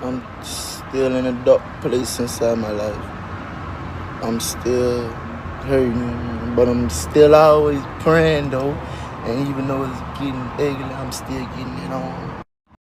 I'm still in a dark place inside my life. I'm still hurting, but I'm still always praying though. And even though it's getting ugly, I'm still getting it on.